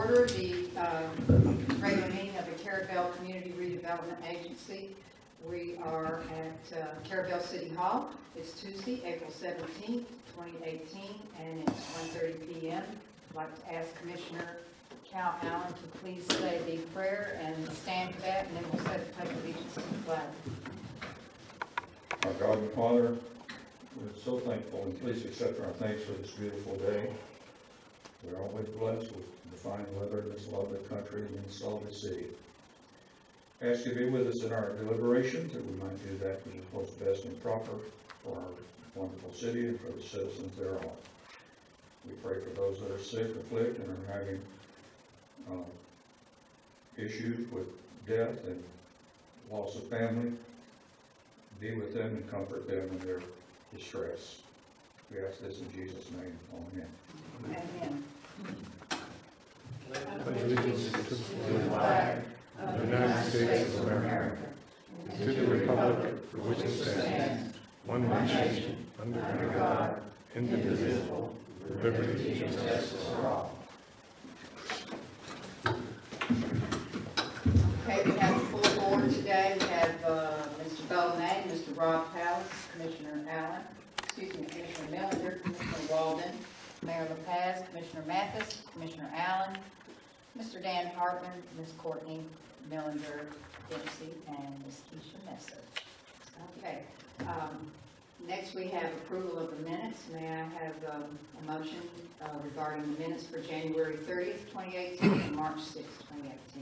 order the regular meeting of the Carabel Community Redevelopment Agency. We are at Carabel City Hall. It's Tuesday, April 17th, 2018, and it's 1:30 p.m. I'd like to ask Commissioner Cal Allen to please say the prayer and stand for that, and then we'll say the pledge of allegiance to the flag. Our God and Father, we're so thankful, and please accept our thanks for this beautiful day. We're always blessed with the fine weather in this lovely country and in this lovely city. Ask you to be with us in our deliberations, that we might do that which is most best and proper for our wonderful city and for the citizens thereof. We pray for those that are sick, afflicted, and are having issues with death and loss of family. Be with them and comfort them in their distress. We ask this in Jesus' name. Amen. Amen. Pledge allegiance to the flag of the United States of America, and to the republic for which it stands, one nation, under God, indivisible, with liberty and justice for all. Okay, we have a full board today. We have Mr. Bonet, Mr. Rob Powell, Commissioner Millender, Commissioner Walden, Mayor LaPaz, Commissioner Mathis, Commissioner Allen, Mr. Dan Hartman, Ms. Courtney Millender Dempsey, and Ms. Keisha Messer. Okay. Next we have approval of the minutes. May I have a motion regarding the minutes for January 30th, 2018 and March 6th, 2018?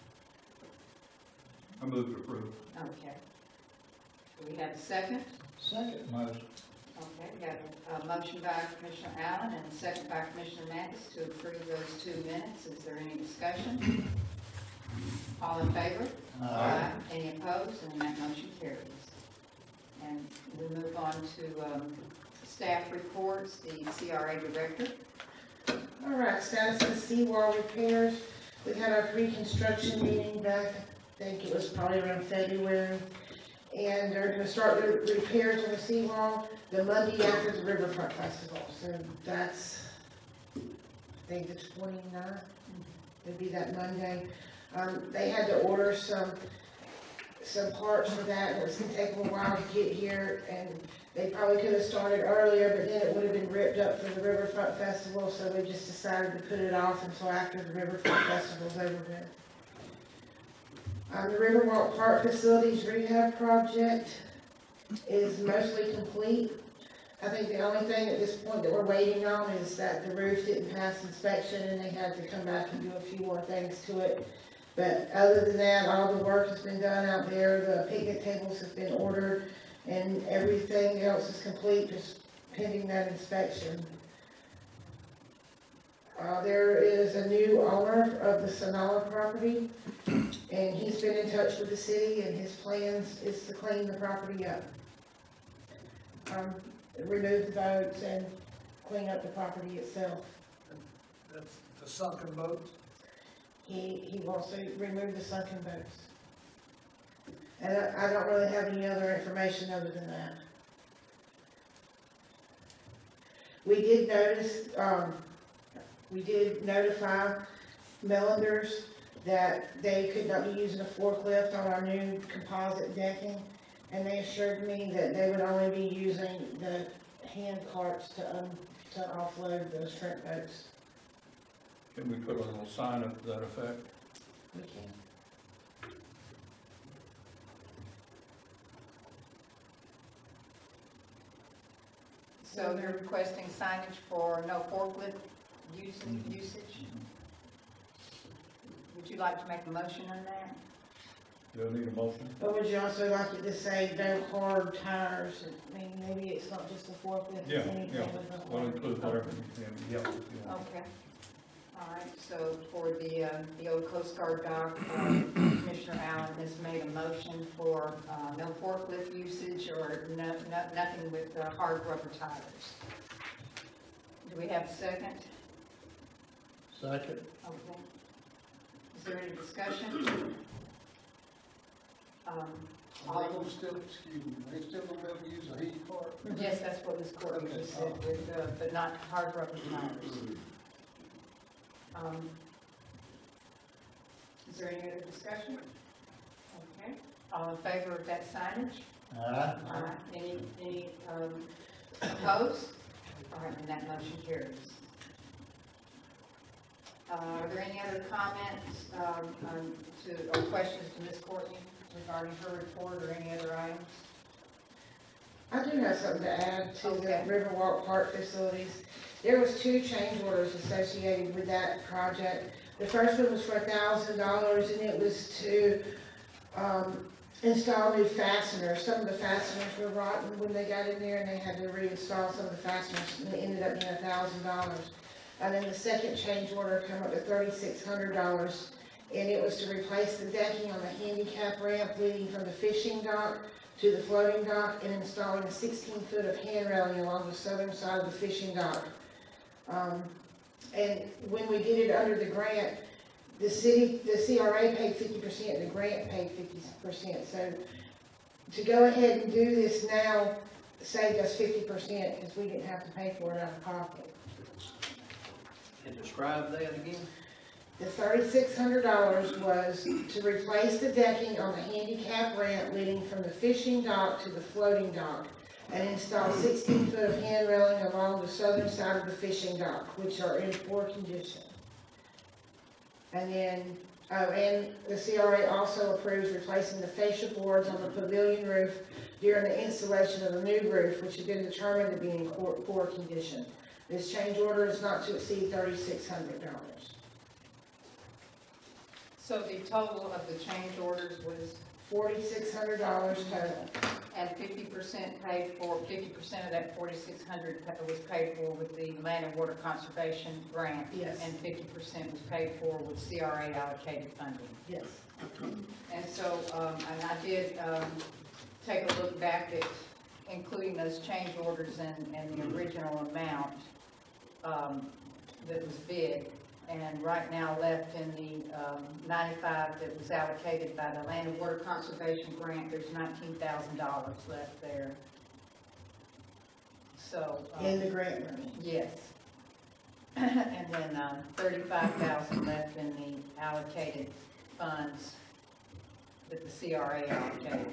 I move to approve. Okay. Do we have a second? Second motion. Okay, we got a motion by Commissioner Allen and a second by Commissioner Mathis to approve those 2 minutes. Is there any discussion? All in favor? Aye. Any opposed? And that motion carries. And we move on to staff reports, the CRA director. All right, status of the seawall repairs. We had our pre-construction meeting back, I think it was probably around February. And they're going to start the repairs on the seawall the Monday after the Riverfront Festival. So that's, I think, the 29th. It'd be that Monday. They had to order some parts for that, and it was going to take them a while to get here. And they probably could have started earlier, but then it would have been ripped up for the Riverfront Festival. So we just decided to put it off until after the Riverfront Festival's over with. The Riverwalk Park Facilities Rehab Project is mostly complete. I think the only thing at this point that we're waiting on is that the roof didn't pass inspection and they had to come back and do a few more things to it. But other than that, all the work has been done out there. The picnic tables have been ordered and everything else is complete, just pending that inspection. There is a new owner of the Sonala property, and he's been in touch with the city, and his plans is to clean the property up. Remove the boats and clean up the property itself. That's the sunken boats? He wants to remove the sunken boats. And I don't really have any other information other than that. We did notice, we did notify Millender's that they could not be using a forklift on our new composite decking, and they assured me that they would only be using the hand carts to offload those shrimp boats. Can we put a little sign up to that effect? We can. So they're requesting signage for no forklift usage. Would you like to make a motion on that? Do I need a motion? But would you also like it to say no hard tires? I mean, maybe it's not just a forklift, Yeah, it's anything yeah. with a We'll hard. include whatever. Yeah. Okay. All right, so for the old Coast Guard dock, Commissioner Allen has made a motion for no forklift usage or nothing with hard rubber tires. Do we have a second? Second. Okay. Is there any discussion? They still gonna be able to use a heat cart? Yes, that's what Ms. Courtney just said, but not hard rubber tires. Is there any other discussion? Okay, all in favor of that signage? Aye. Any opposed? All right, and that motion carries. Are there any other comments or questions to Ms. Courtney regarding her report or any other items? I do have something to add to the Okay. Riverwalk Park facilities. There was 2 change orders associated with that project. The first one was for $1,000, and it was to install new fasteners. Some of the fasteners were rotten when they got in there, and they had to reinstall some of the fasteners, and it ended up being $1,000. And then the second change order came up to $3,600, and it was to replace the decking on the handicap ramp leading from the fishing dock to the floating dock and installing a 16-foot of hand railing along the southern side of the fishing dock. And when we did it under the grant, the CRA paid 50%, the grant paid 50%. So to go ahead and do this now saved us 50% because we didn't have to pay for it out of pocket. And describe that again? The $3,600 was to replace the decking on the handicap ramp leading from the fishing dock to the floating dock and install 16 foot of hand railing along the southern side of the fishing dock, which are in poor condition. And then, and the CRA also approves replacing the fascia boards on the pavilion roof during the installation of the new roof, which had been determined to be in poor condition. This change order is not to exceed $3,600. So the total of the change orders was, $4,600 total. and 50% paid for, 50% of that 4,600 was paid for with the Land and Water Conservation Grant. Yes. And 50% was paid for with CRA allocated funding. Yes. And so, and I did, take a look back at including those change orders and the original amount, that was bid. And right now left in the 95 that was allocated by the Land and Water Conservation Grant, there's $19,000 left there. So. In the grant money. Yes. And then 35,000 left in the allocated funds that the CRA allocated.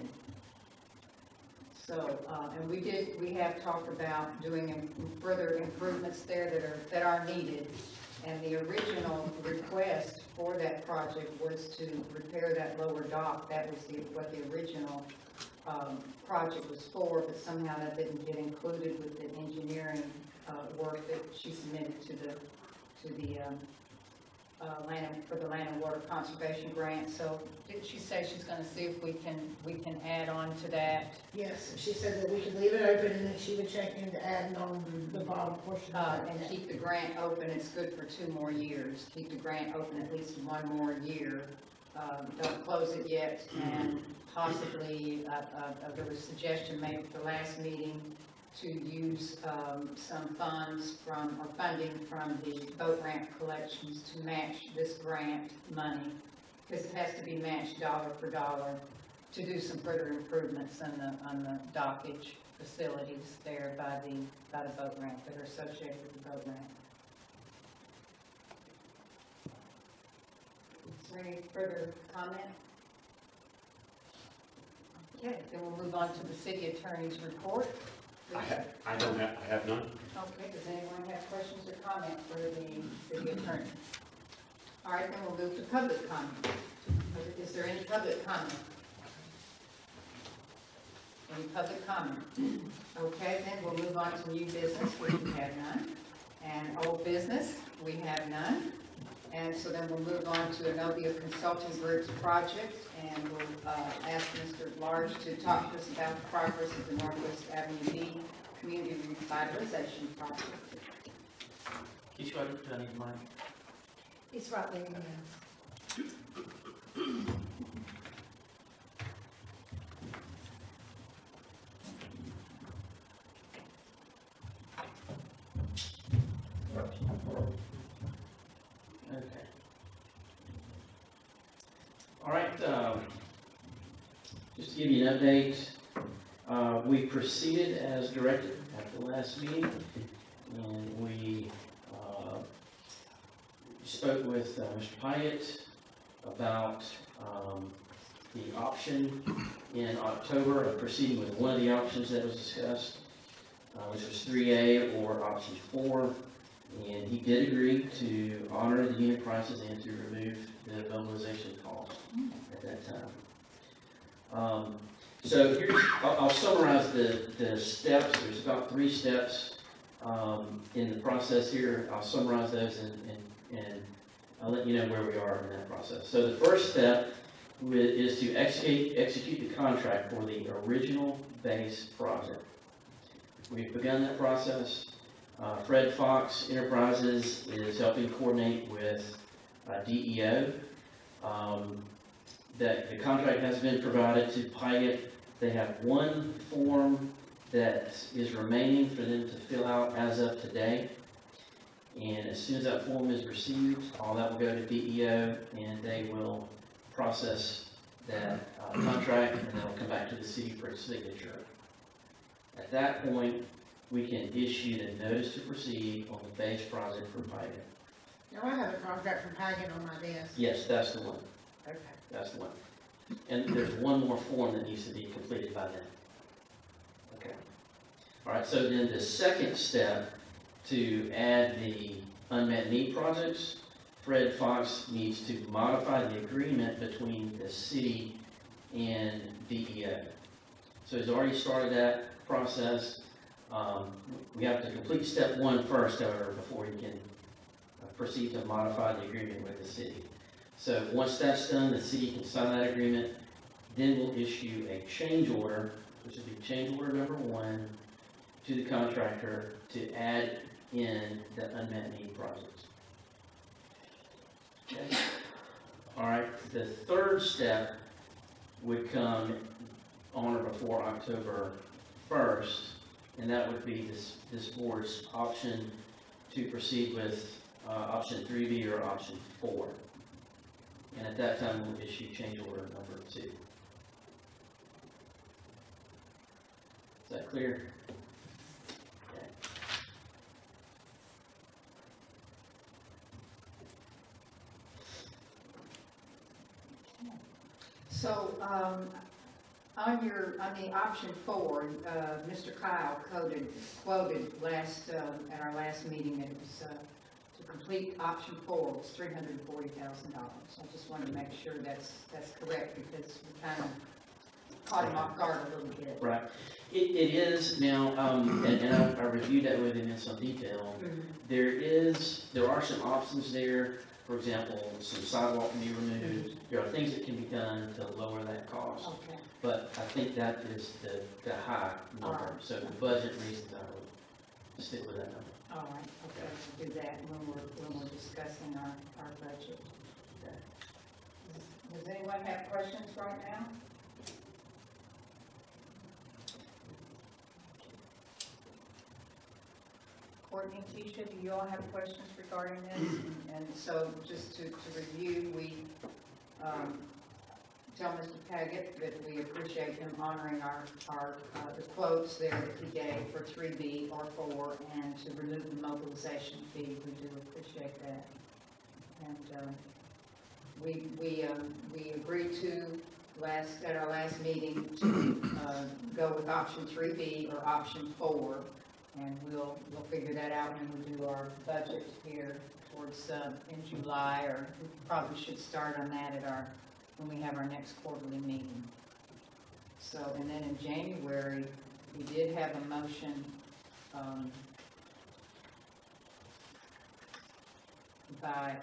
So, and we have talked about doing further improvements there that are needed. And the original request for that project was to repair that lower dock. That was what the original project was for, but somehow that didn't get included with the engineering work that she submitted to the Land and Water Conservation Grant. So didn't she say she's going to see if we can add on to that? Yes, she said that we could leave it open and then she would check into adding on the bottom portion of And that. keep the grant open. It's good for 2 more years. Keep the grant open at least 1 more year. Don't close it yet, and possibly there was a suggestion made at the last meeting to use some funds from, or funding from the boat ramp collections to match this grant money, because it has to be matched dollar for dollar to do some further improvements on the dockage facilities there by the boat ramp that are associated with the boat ramp. Is there any further comment? Okay, then we'll move on to the city attorney's report. I have none. Okay, does anyone have questions or comments for the city attorney? All right, then we'll move to public comment. Is there any public comment? Any public comment? Okay, then we'll move on to new business, which we have none. And old business, we have none. And so then we'll move on to Innovia Consulting Group's project, and we'll ask Mr. Large to talk to us about the progress of the Northwest Avenue B Community Revitalization Project. Keisha, I don't need mine. It's right there in the house. Okay. All right, just to give you an update, we proceeded as directed at the last meeting, and we spoke with Mr. Pyatt about the option in October of proceeding with one of the options that was discussed, which was 3A or option 4. And he did agree to honor the unit prices and to remove the mobilization cost at that time. So here's, I'll summarize the steps. There's about 3 steps in the process here. I'll summarize those and I'll let you know where we are in that process. So the first step is to execute the contract for the original base project. We've begun that process. Fred Fox Enterprises is helping coordinate with DEO. That the contract has been provided to Pyatt. They have one form that is remaining for them to fill out as of today. And as soon as that form is received, all that will go to DEO and they will process that contract and then it'll come back to the city for its signature. At that point, we can issue the notice to proceed on the base project for Pyatt. Now, I have a contract from Pagan on my desk. Yes, that's the one. Okay. That's the one. And there's one more form that needs to be completed by then. Okay. All right, so then the second step to add the unmet need projects, Fred Fox needs to modify the agreement between the city and DEO. So he's already started that process. We have to complete step 1 first, however, before he can proceed to modify the agreement with the city. So once that's done, the city can sign that agreement. Then we'll issue a change order, which will be change order number 1, to the contractor to add in the unmet need projects. Okay. All right. The third step would come on or before October 1st, and that would be this board's option to proceed with option 3B or option 4. And at that time, we'll issue change order number 2. Is that clear? Okay. So, on the option 4, Mr. Kyle quoted last, at our last meeting that it was, to complete option 4 was $340,000. I just wanted to make sure that's correct because we kind of caught him off guard a little bit. Right. It is now, and I reviewed that with him in some detail. There are some options there. For example, some sidewalk can be removed. There are things that can be done to lower that cost. Okay. But I think that is the high number. Alright. So for budget reasons, I would stick with that number. All right, okay, we'll do that when we're discussing our budget. Okay. Does anyone have questions right now? Courtney, Keisha, do you all have questions regarding this? And so just to review, we tell Mr. Paget that we appreciate him honoring the quotes there that he gave for 3B or 4 and to remove the mobilization fee. We do appreciate that. And we agreed to at our last meeting to go with option 3B or option 4. And we'll figure that out when we do our budget here towards in July, or we probably should start on that when we have our next quarterly meeting. So, and then in January, we did have a motion by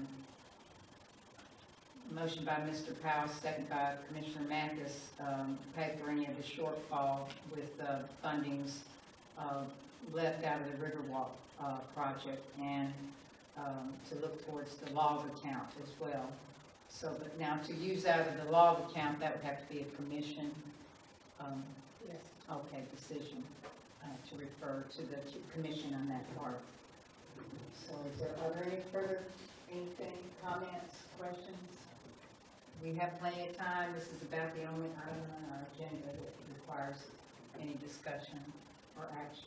Mr. Powell, second by Commissioner Mathis, pay for any of the shortfall with fundings left out of the Riverwalk project, and to look towards the log account as well. So, but now to use out of the log account, that would have to be a commission, Yes. okay, decision to refer to the commission on that part. So, are there anything, comments, questions? We have plenty of time. This is about the only item on our agenda that requires any discussion or action.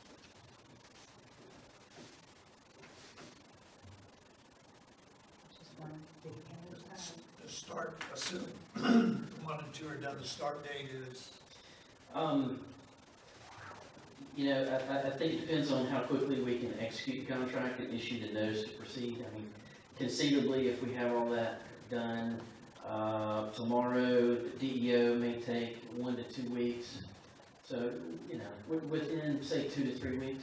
Just one? Did you have any time? The start, assuming one and two are done, the start date is, You know, I think it depends on how quickly we can execute the contract and issue the notice to proceed. I mean, conceivably, if we have all that done, tomorrow, the DEO may take 1 to 2 weeks. So, you know, within, say, 2 to 3 weeks.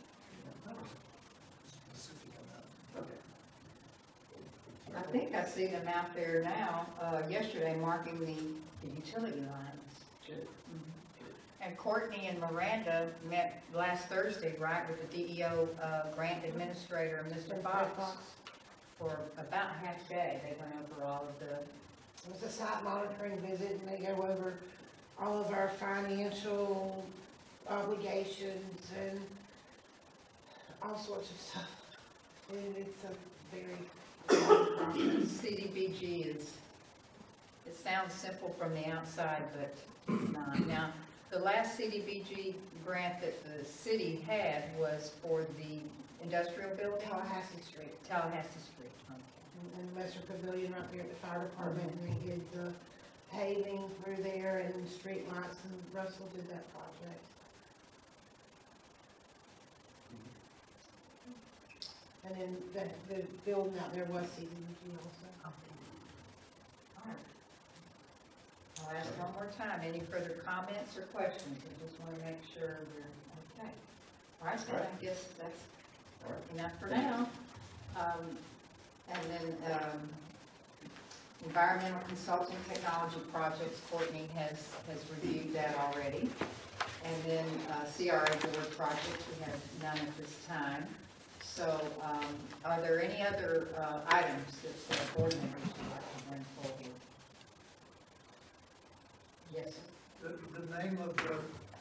specific amount. Okay. I think I see them out there now, yesterday marking the utility lines. Good. And Courtney and Miranda met last Thursday, right, with the DEO grant administrator, Mr. Fox, for about half day. They went over all of the, It was a site monitoring visit, and they go over all of our financial obligations and all sorts of stuff. And it's a very long process. CDBG is, it sounds simple from the outside, but it's not. Now, the last CDBG grant that the city had was for the industrial building? Tallahassee Street. Tallahassee Street, okay. And the Messer Pavilion right there at the fire department, and they did the paving through there and street lights, and Russell did that project. And then the building out there was CDBG also. All right. I'll ask one more time. Any further comments or questions? I just want to make sure we're okay. All right, then I guess that's All right. enough for now. And then, environmental consulting technology projects, Courtney has reviewed that already. And then, CRA board projects, we have none at this time. So, are there any other, items that board members would like to bring forward? Yes, sir. The name of the,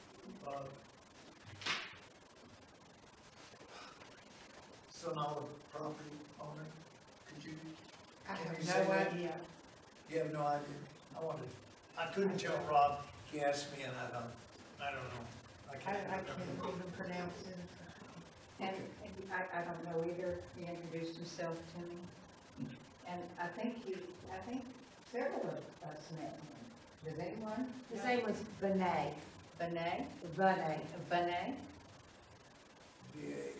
Sonala property owner, could you, I Can you have say no that? idea. you have no idea? I couldn't tell Rob, he asked me and I don't know. I I can't can't remember. even pronounce it. And I don't know either. He introduced himself to me. And I think several of us met him. Does anyone? His name was Benet. Benet? Benet. Benet? VA.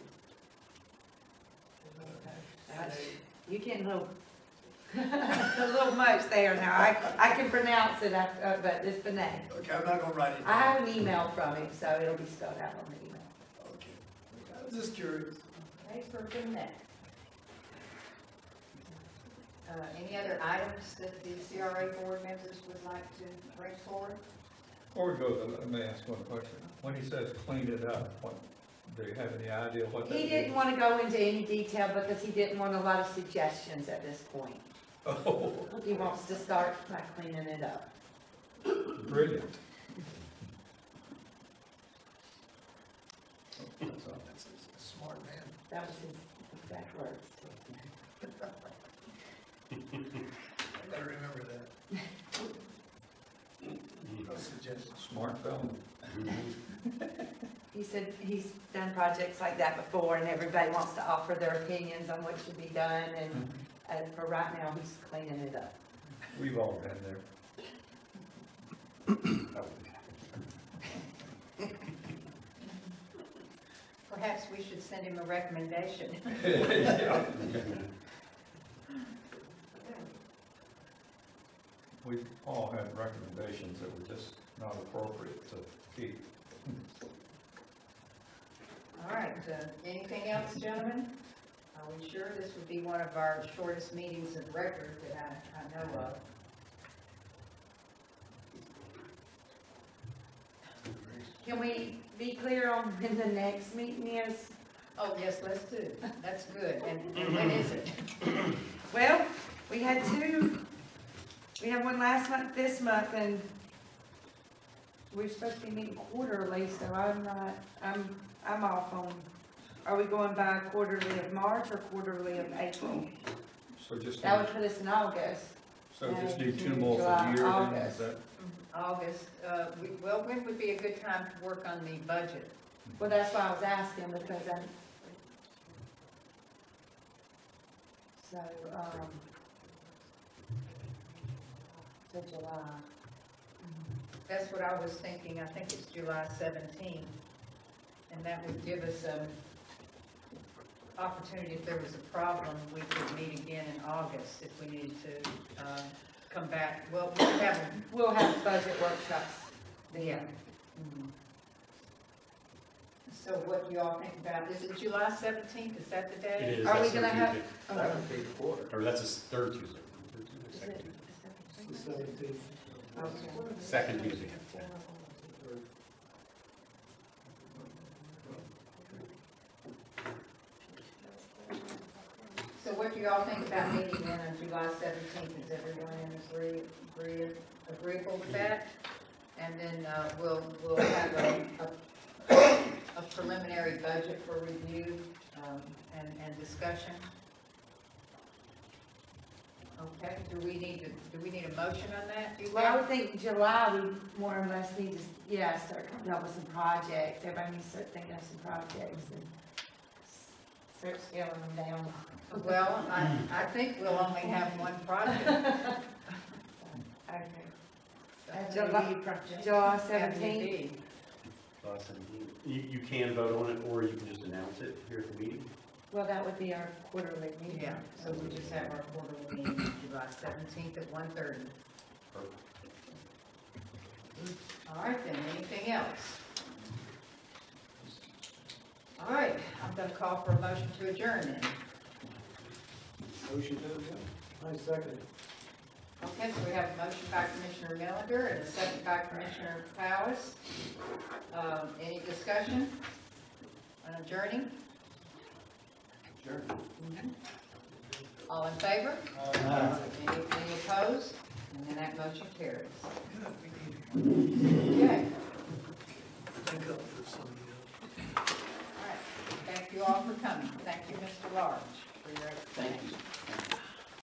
You getting a little much there now. I can pronounce it, but it's Benet. Okay, I'm not gonna write it I down. have an email from him, so it'll be spelled out on the email. Okay, I was just curious. Thanks for Benet. Any other items that the CRA board members would like to bring forward? Before we go, let me ask one question. When he says clean it up, do you have any idea what that He means? didn't want to go into any detail because he didn't want a lot of suggestions at this point. Oh, He wants to start by cleaning it up. brilliant. That's a smart man. That was his exact words. I gotta remember that. No suggestions. Smart fellow. He said he's done projects like that before and everybody wants to offer their opinions on what should be done, and for right now, he's cleaning it up. We've all been there. Perhaps we should send him a recommendation. Yeah. We've all had recommendations that were just not appropriate to keep. All right, anything else, gentlemen? Are we sure this would be one of our shortest meetings of record that I know of? Can we be clear on when the next meeting is? Oh, yes, let's do. That's good. And when is it? Well, we had two. We had one last month, this month, and we're supposed to be meeting quarterly, so I'm off on, are we going by quarterly of March or quarterly of April? So just, That would put us in August. so just need two June, more for July, the year then, August. is that? August. Well, when would be a good time to work on the budget? Well, that's why I was asking, because So, so July. That's what I was thinking, I think it's July 17th, and that would give us opportunity, if there was a problem, we could meet again in August if we needed to, come back, well, We'll have budget workshops. yeah. Mhm. So what do y'all think about, is it July 17th, is that the day? It is. Are we that's gonna third have- Tuesday. That would be the quarter. Or that's a third Tuesday. Is Second it- Tuesday. The 17th. Okay. Second Tuesday. So what do y'all think about meeting then on July 17th? Is everyone agreeable with that? And then we'll have a preliminary budget for review and discussion. Okay, do we need a motion on that? Do you Well, I think? would think July, we more or less need to, start coming up with some projects. Everybody needs to start thinking of some projects and start scaling them down. Well, I think we'll only have one project. Okay. So, July- July 17th. FUD. July 17th. You can vote on it, or you can just announce it here at the meeting. Well, that would be our quarterly meeting. Yeah, so we just have our quarterly meeting July 17th at 1:30. Perfect. All right then, anything else? All right, I'm gonna call for a motion to adjourn then. Motion to adjourn. I second. Okay, so we have a motion by Commissioner Melander and a second by Commissioner Powers. Any discussion on adjourning? Sure. All in favor? Any opposed? And then that motion carries. Okay, Think up for somebody else. all right. Thank you all for coming. Thank you, Mr. Large, for your Thank explanation. you.